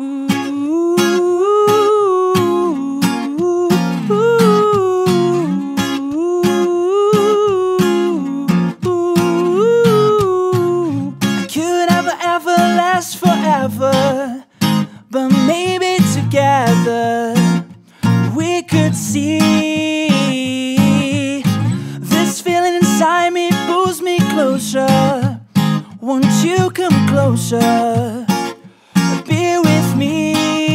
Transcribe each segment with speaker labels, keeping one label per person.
Speaker 1: Could ever last forever, but maybe together we could see. This feeling inside me pulls me closer. Won't you come closer? Be with me.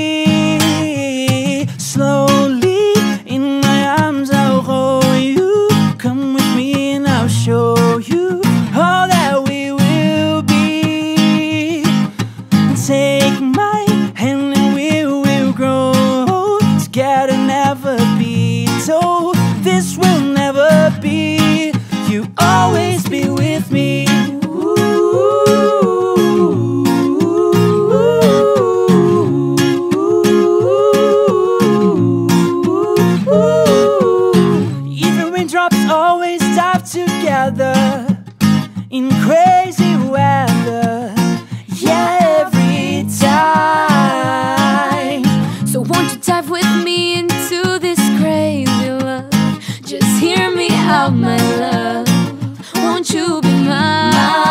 Speaker 1: Slowly in my arms I'll hold you. Come with me and I'll show you all that we will be. Take my hand and we will grow together, never be told. This will never be. You always be with me. Even raindrops always dive together in crazy weather. Yeah, every time.
Speaker 2: So won't you dive with me into this crazy love? Just hear me out, my love. Won't you be mine?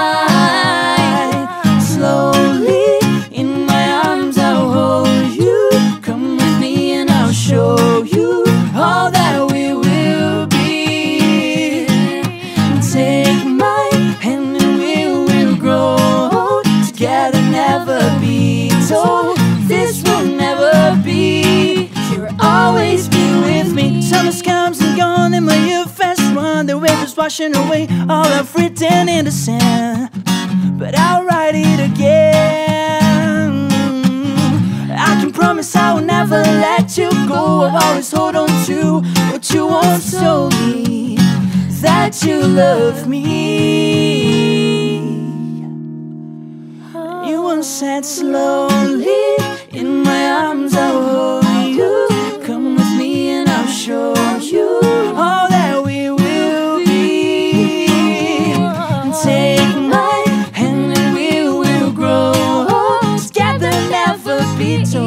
Speaker 1: Slowly in my arms I'll hold you. Come with me and I'll show you all that we will be. Take my hand and we will grow together, never be told. This will never be. You'll always be with me. Summer comes and gone and my youth has run. The wave is washing away all I've written in the sand, but I'll write it again. I can promise I will never let you go. I'll always hold on to what you once told me, that you love me. You once said slowly in my arms I'll hold you. Come with me and I'll show you all that we will be. Take my hand and we will grow together, never be told.